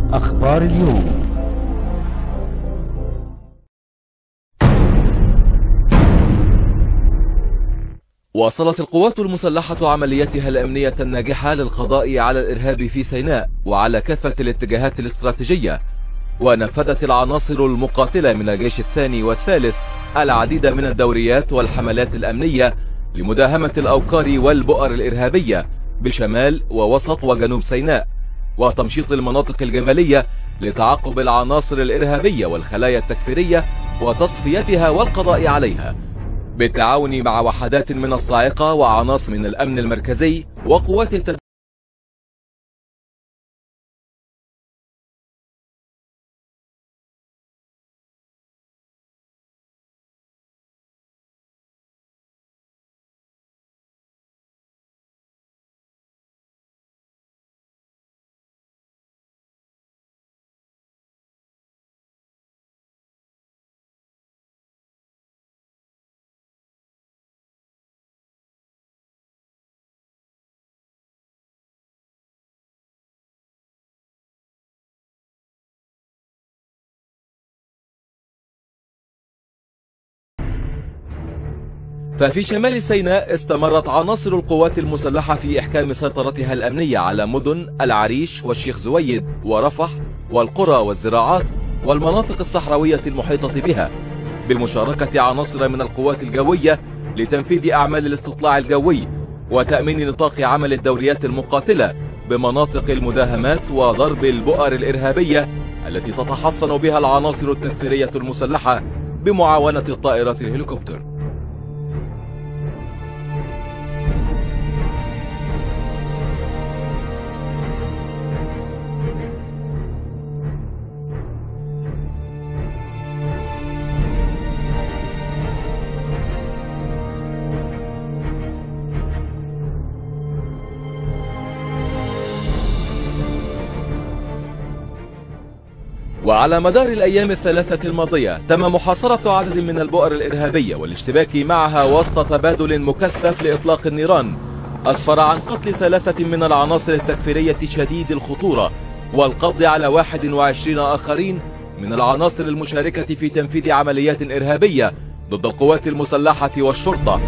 أخبار اليوم. واصلت القوات المسلحة عملياتها الأمنية الناجحة للقضاء على الإرهاب في سيناء وعلى كافة الاتجاهات الاستراتيجية، ونفذت العناصر المقاتلة من الجيش الثاني والثالث العديد من الدوريات والحملات الأمنية لمداهمة الأوكار والبؤر الإرهابية بشمال ووسط وجنوب سيناء، وتمشيط المناطق الجبلية لتعقب العناصر الإرهابية والخلايا التكفيرية وتصفيتها والقضاء عليها، بالتعاون مع وحدات من الصاعقة وعناصر من الأمن المركزي وقوات التدريب. ففي شمال سيناء استمرت عناصر القوات المسلحة في إحكام سيطرتها الأمنية على مدن العريش والشيخ زويد ورفح والقرى والزراعات والمناطق الصحراوية المحيطة بها، بمشاركة عناصر من القوات الجوية لتنفيذ أعمال الاستطلاع الجوي وتأمين نطاق عمل الدوريات المقاتلة بمناطق المداهمات وضرب البؤر الإرهابية التي تتحصن بها العناصر التكفيرية المسلحة بمعاونة الطائرات الهليكوبتر. وعلى مدار الأيام الثلاثة الماضية تم محاصرة عدد من البؤر الإرهابية والاشتباك معها وسط تبادل مكثف لإطلاق النيران، أسفر عن قتل 3 من العناصر التكفيرية شديد الخطورة والقبض على 21 آخرين من العناصر المشاركة في تنفيذ عمليات إرهابية ضد القوات المسلحة والشرطة.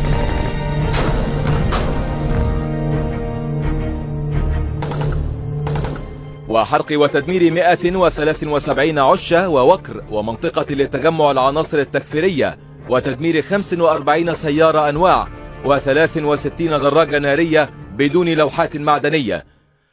وحرق وتدمير 173 عشة ووكر ومنطقة لتجمع العناصر التكفيرية، وتدمير 45 سيارة أنواع و63 دراجة نارية بدون لوحات معدنية.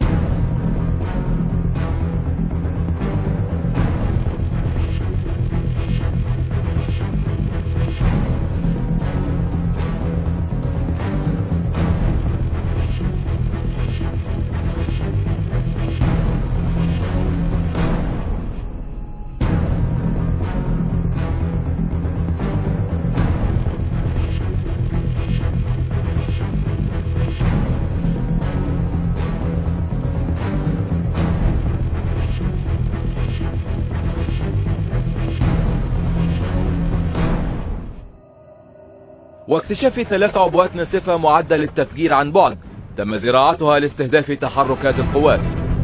واكتشاف 3 عبوات ناسفة معدة للتفجير عن بعد تم زراعتها لاستهداف تحركات القوات.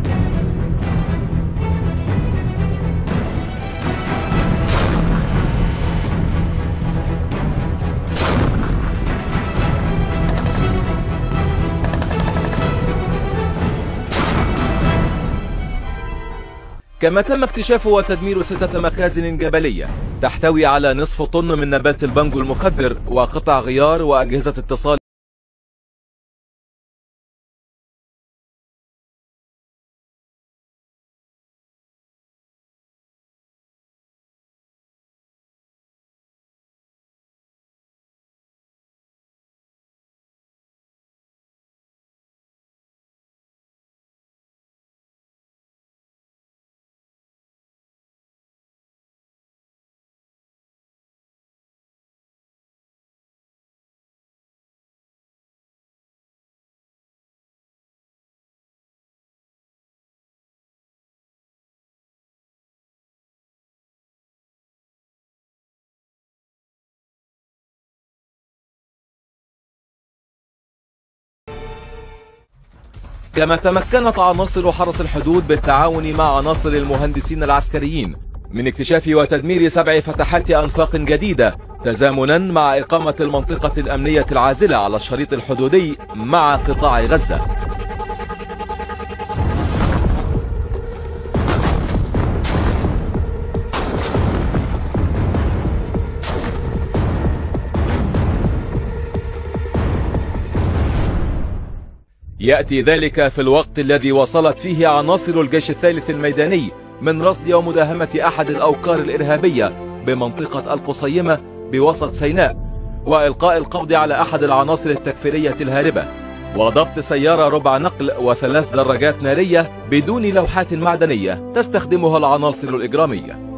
كما تم اكتشاف وتدمير 6 مخازن جبلية تحتوي على نصف طن من نبات البانجو المخدر وقطع غيار وأجهزة اتصال. كما تمكنت عناصر حرس الحدود بالتعاون مع عناصر المهندسين العسكريين من اكتشاف وتدمير 7 فتحات أنفاق جديدة تزامنا مع إقامة المنطقة الأمنية العازلة على الشريط الحدودي مع قطاع غزة. يأتي ذلك في الوقت الذي وصلت فيه عناصر الجيش الثالث الميداني من رصد ومداهمة أحد الأوكار الإرهابية بمنطقة القصيمة بوسط سيناء، وإلقاء القبض على أحد العناصر التكفيرية الهاربة، وضبط سيارة ربع نقل و3 دراجات نارية بدون لوحات معدنية تستخدمها العناصر الإجرامية.